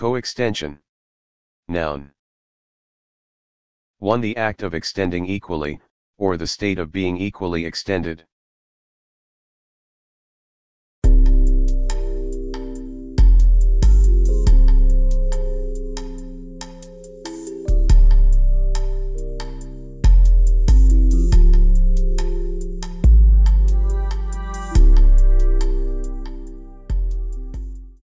Coextension. Noun. 1. The act of extending equally, or the state of being equally extended.